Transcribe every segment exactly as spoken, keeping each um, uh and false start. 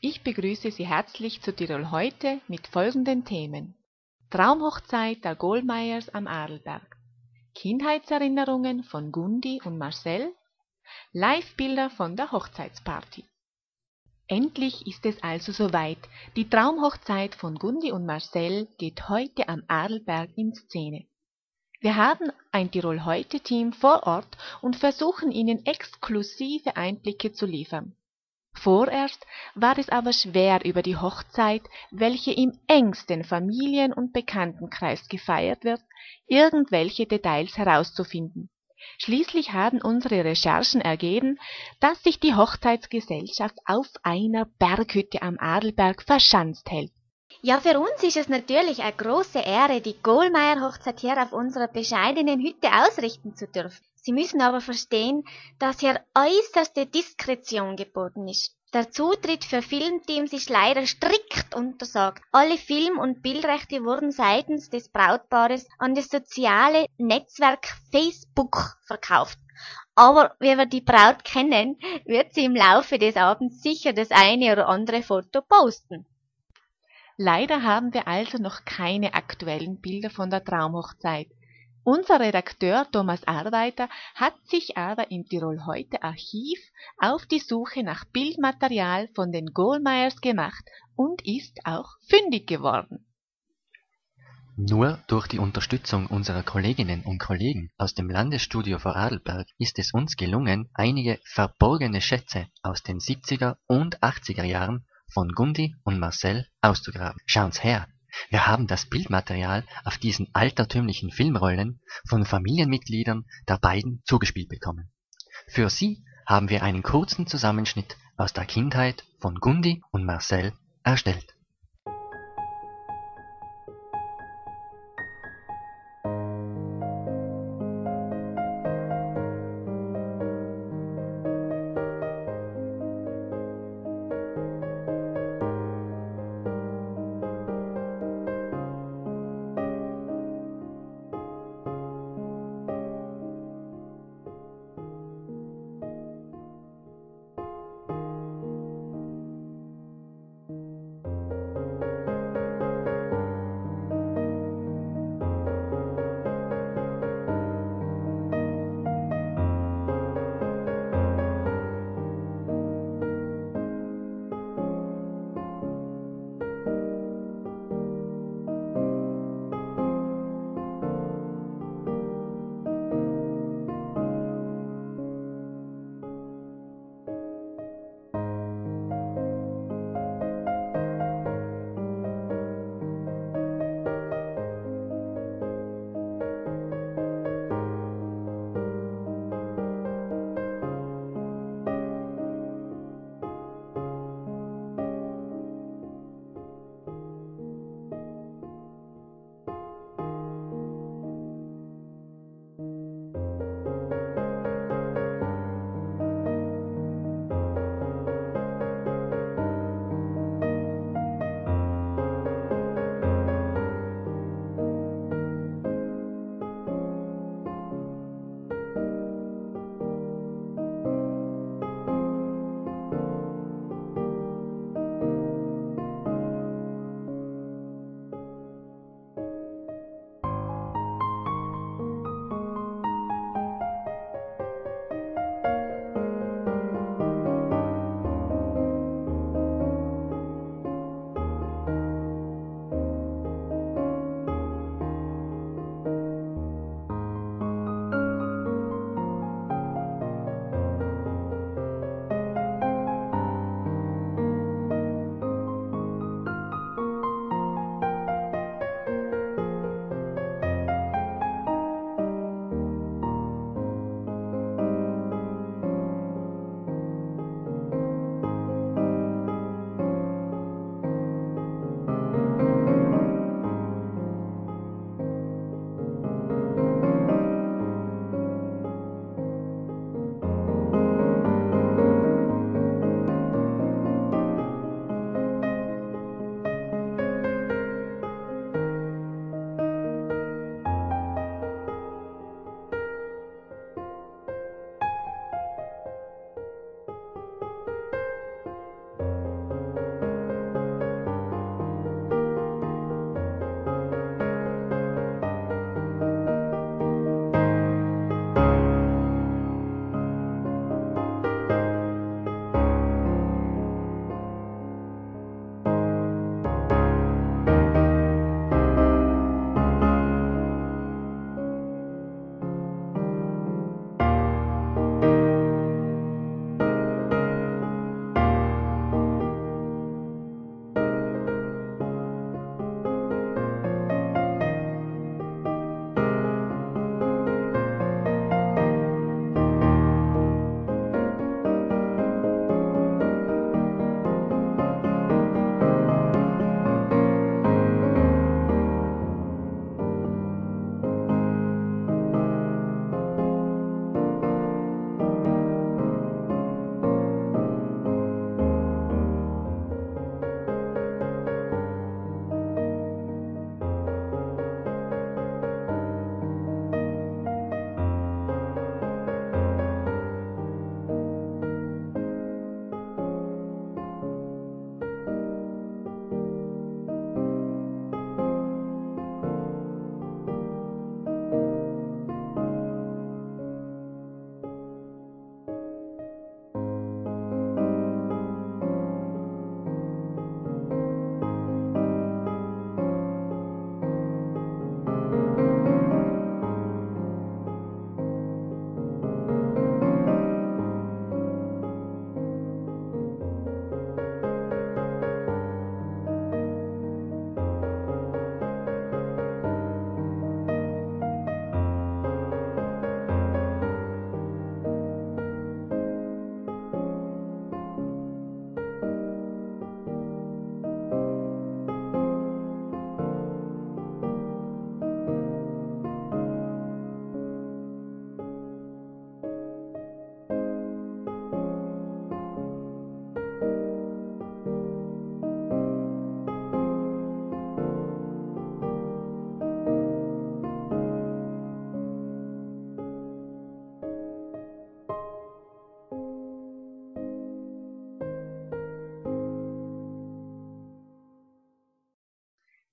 Ich begrüße Sie herzlich zu Tirol heute mit folgenden Themen: Traumhochzeit der Gohlmeiers am Arlberg, Kindheitserinnerungen von Gundi und Marcel, Live-Bilder von der Hochzeitsparty. Endlich ist es also soweit. Die Traumhochzeit von Gundi und Marcel geht heute am Arlberg in Szene. Wir haben ein Tirol heute Team vor Ort und versuchen Ihnen exklusive Einblicke zu liefern. Vorerst war es aber schwer, über die Hochzeit, welche im engsten Familien- und Bekanntenkreis gefeiert wird, irgendwelche Details herauszufinden. Schließlich haben unsere Recherchen ergeben, dass sich die Hochzeitsgesellschaft auf einer Berghütte am Arlberg verschanzt hält. Ja, für uns ist es natürlich eine große Ehre, die Gohlmeier-Hochzeit hier auf unserer bescheidenen Hütte ausrichten zu dürfen. Sie müssen aber verstehen, dass hier äußerste Diskretion geboten ist. Der Zutritt für Filmteams ist leider strikt untersagt. Alle Film- und Bildrechte wurden seitens des Brautpaares an das soziale Netzwerk Facebook verkauft. Aber wie wir die Braut kennen, wird sie im Laufe des Abends sicher das eine oder andere Foto posten. Leider haben wir also noch keine aktuellen Bilder von der Traumhochzeit. Unser Redakteur Thomas Arbeiter hat sich aber im Tirol heute Archiv auf die Suche nach Bildmaterial von den Gohlmeiers gemacht und ist auch fündig geworden. Nur durch die Unterstützung unserer Kolleginnen und Kollegen aus dem Landesstudio Vorarlberg ist es uns gelungen, einige verborgene Schätze aus den siebziger und achtziger Jahren von Gundi und Marcel auszugraben. Schauen's her, wir haben das Bildmaterial auf diesen altertümlichen Filmrollen von Familienmitgliedern der beiden zugespielt bekommen. Für Sie haben wir einen kurzen Zusammenschnitt aus der Kindheit von Gundi und Marcel erstellt.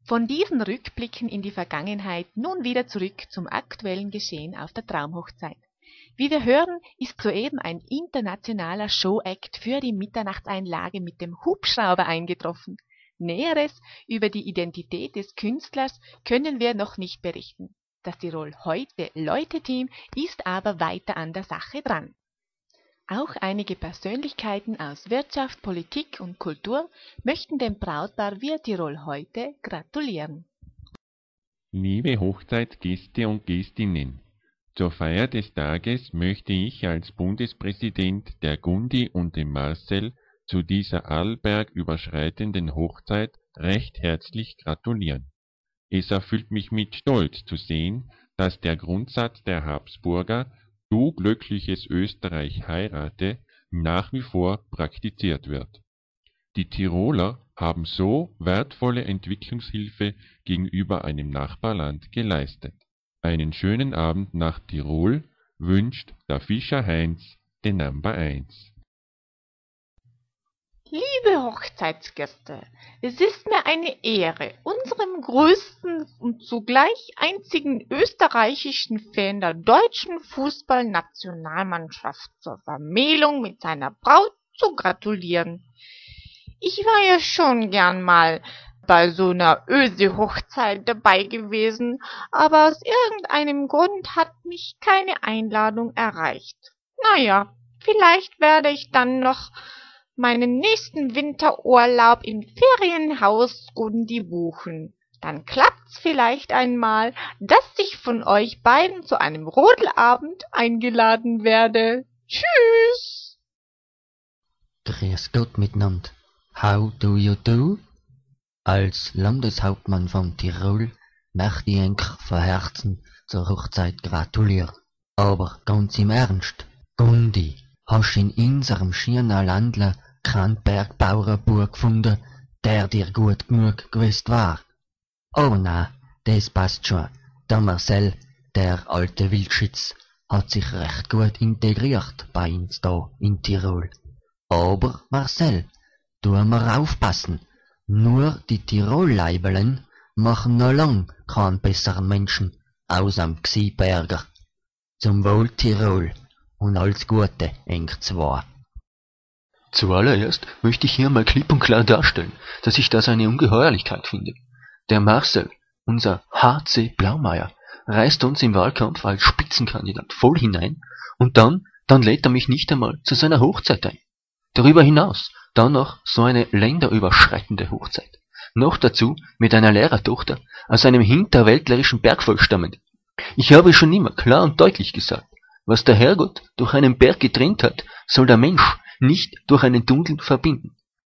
Von diesen Rückblicken in die Vergangenheit nun wieder zurück zum aktuellen Geschehen auf der Traumhochzeit. Wie wir hören, ist soeben ein internationaler Showact für die Mitternachtseinlage mit dem Hubschrauber eingetroffen. Näheres über die Identität des Künstlers können wir noch nicht berichten. Das Tirol heute Leute-Team ist aber weiter an der Sache dran. Auch einige Persönlichkeiten aus Wirtschaft, Politik und Kultur möchten dem Brautpaar Wir Tirol heute gratulieren. Liebe Hochzeitsgäste und Gästinnen, zur Feier des Tages möchte ich als Bundespräsident der Gundi und dem Marcel zu dieser Arlberg überschreitenden Hochzeit recht herzlich gratulieren. Es erfüllt mich mit Stolz zu sehen, dass der Grundsatz der Habsburger »Du glückliches Österreich heirate« nach wie vor praktiziert wird. Die Tiroler haben so wertvolle Entwicklungshilfe gegenüber einem Nachbarland geleistet. Einen schönen Abend nach Tirol wünscht der Fischer Heinz, den Number eins. Liebe Hochzeitsgäste, es ist mir eine Ehre, unserem größten und zugleich einzigen österreichischen Fan der deutschen Fußballnationalmannschaft zur Vermählung mit seiner Braut zu gratulieren. Ich war ja schon gern mal bei so einer Ösi-Hochzeit dabei gewesen, aber aus irgendeinem Grund hat mich keine Einladung erreicht. Naja, vielleicht werde ich dann noch meinen nächsten Winterurlaub im Ferienhaus Gundi buchen. Dann klappt's vielleicht einmal, dass ich von euch beiden zu einem Rodelabend eingeladen werde. Tschüss! Grüß Gott miteinander. How do you do? Als Landeshauptmann von Tirol möchte ich euch von Herzen zur Hochzeit gratulieren. Aber ganz im Ernst, Gundi, hast in unserem schönen Landler keinen Bergbauerbub gefunden, der dir gut genug gewesen war? Oh na, das passt schon. Der Marcel, der alte Wildschütz, hat sich recht gut integriert bei uns da in Tirol. Aber Marcel, tu mir aufpassen. Nur die Tirol-Leibelen machen noch lang keinen besseren Menschen aus am Gsiberger. Zum Wohl Tirol und alles Gute, eng zwei. Zuallererst möchte ich hier mal klipp und klar darstellen, dass ich das eine Ungeheuerlichkeit finde. Der Marcel, unser H C Blaumeier, reißt uns im Wahlkampf als Spitzenkandidat voll hinein und dann, dann lädt er mich nicht einmal zu seiner Hochzeit ein. Darüber hinaus dann noch so eine länderüberschreitende Hochzeit. Noch dazu mit einer Lehrertochter aus einem hinterwäldlerischen Bergvolk stammend. Ich habe schon immer klar und deutlich gesagt, was der Herrgott durch einen Berg getrennt hat, soll der Mensch nicht durch einen Tunnel verbinden.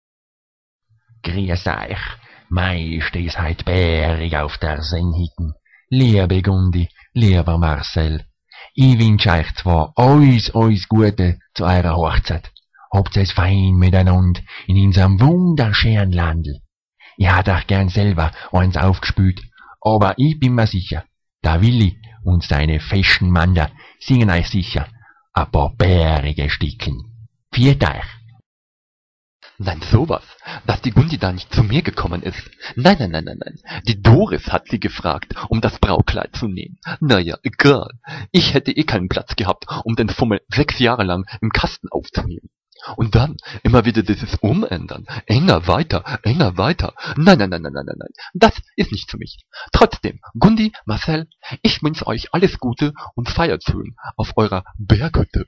Grüß euch, mei ist es heut bärig auf der Sennhütten. Liebe Gundi, lieber Marcel, ich wünsch euch zwar alles, alles Gute zu eurer Hochzeit. Habt es fein miteinander in unserem wunderschönen Landl. Ich hätt euch gern selber eins aufgespült, aber ich bin mir sicher, der Willi und seine feschen Mander singen euch sicher ein paar bärige Stickeln. Viert euch! Nein, sowas, dass die Gundi da nicht zu mir gekommen ist. Nein, nein, nein, nein, nein. Die Doris hat sie gefragt, um das Braukleid zu nehmen. Naja, egal. Ich hätte eh keinen Platz gehabt, um den Fummel sechs Jahre lang im Kasten aufzunehmen. Und dann immer wieder dieses Umändern. Enger weiter, enger weiter. Nein, nein, nein, nein, nein, nein, nein. Das ist nicht für mich. Trotzdem, Gundi, Marcel, ich wünsche euch alles Gute und feiert schön auf eurer Berghütte.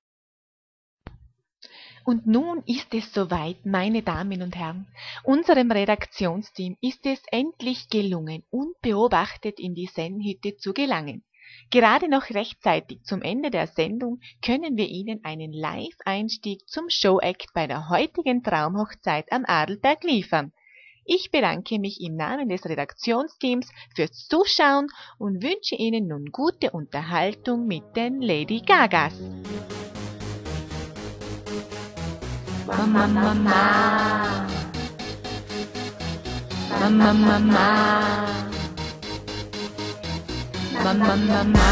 Und nun ist es soweit, meine Damen und Herren. Unserem Redaktionsteam ist es endlich gelungen, unbeobachtet in die Sennhütte zu gelangen. Gerade noch rechtzeitig zum Ende der Sendung können wir Ihnen einen Live-Einstieg zum Showact bei der heutigen Traumhochzeit am Arlberg liefern. Ich bedanke mich im Namen des Redaktionsteams fürs Zuschauen und wünsche Ihnen nun gute Unterhaltung mit den Lady Gagas. Mama, Mama, Mama, Mama. Mama, Mama,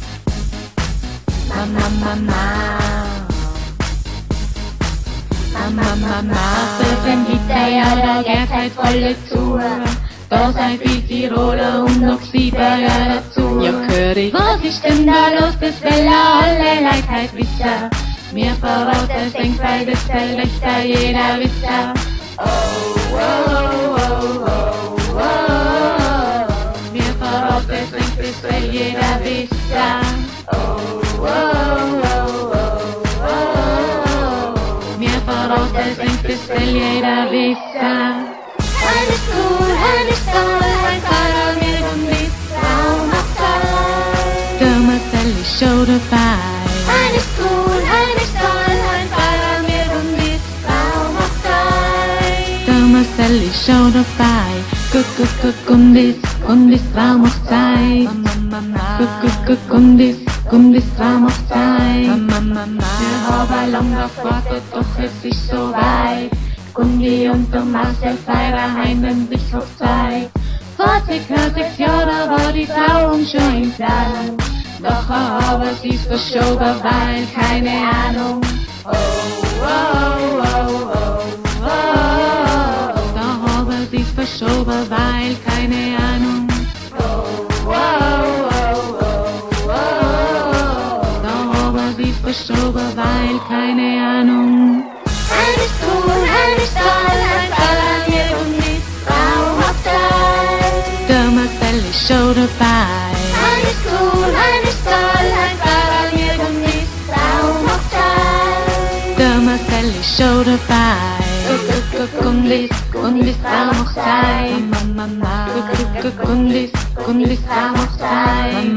Mama, Mama, Mama, Mama, Marcel, wenn Hitler, ja, da geht halt volle zu. Da seid wie Tiroler und noch Sieberger dazu. Ja, Körig, was ist denn da los, das will alle Leute halt wissen. Mir verraut es denkt, weil das will nicht da jeder wissen. Oh, oh, oh, oh, oh, oh. Mir verraut es denkt, das will jeder wissen. Oh, oh, oh, oh, oh. Mir verraut es denkt, das will jeder wissen. Eine Stuhl, eine Stahl, ein Fahrer mit und mit Traumhochzeit. Der Marcel ist schon dabei. Eine Stuhl, eine Stahl, ein Fahrer mit und mit Traumhochzeit. Der Marcel ist schon dabei. Guck, guck, guck, und ist, und ist Traumhochzeit. Guck, guck, guck, und ist, und ist Traumhochzeit. Wir haben lang darauf gewartet, doch es ist so weit. Gundi und der Marcel feiern heimlich Hochzeit. Vor circa sechs Jahren war die Trauung schon im Plan. Doch aber sie ist verschoben, weil keine Ahnung. Oh, oh, oh, oh, oh, oh. Doch aber sie ist verschoben, weil keine Ahnung. Oh, oh, oh, oh, oh. Doch aber sie ist verschoben, weil keine Ahnung. Eine Stuhl, eine Stahl, ein Fahrer mit und mit Traumhochzeit. Der Marcel ist schon dabei. Eine Stuhl, eine Stahl, ein Fahrer mit und mit Traumhochzeit. Der Marcel ist schon dabei. Guck, guck, guck, und ist, und ist Traumhochzeit. Guck, guck, guck, und ist, und ist Traumhochzeit.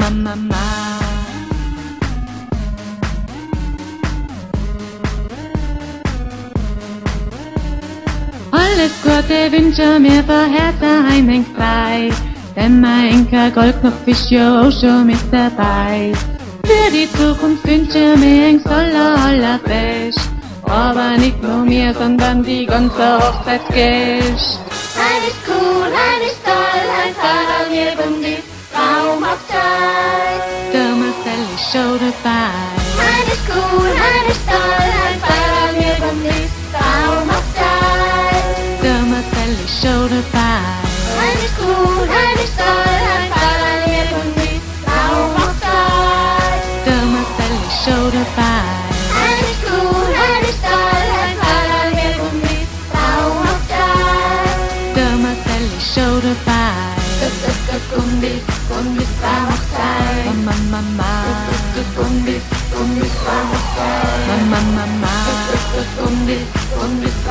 Alles Gute wünsche mir von Herzen heimlich frei, denn mein Enkel Goldknopf ist ja auch schon mit dabei. Für die Zukunft wünsche mir ein aller, aller Best, aber nicht nur mir, sondern die ganze Hochzeitsgäste. Eine Stuhl, eine Stahl, ein Fahrer mit und mit Traumhochzeit. Der Marcel ist schon dabei. Eine Stuhl, eine Stahl, ein Fahrer mit und mit Traumhochzeit. Der Marcel ist schon dabei. Eine Stuhl, eine Stahl, ein Fahrer mit und mit Traumhochzeit. Der Marcel ist schon dabei. Eine Stuhl, eine Stahl, ein Fahrer mit und mit Traumhochzeit. Der Marcel ist schon dabei. Und ist, und ist Traumhochzeit. Mama, Mama. Und ist, und ist Traumhochzeit. Mama, Mama. Und ist, und ist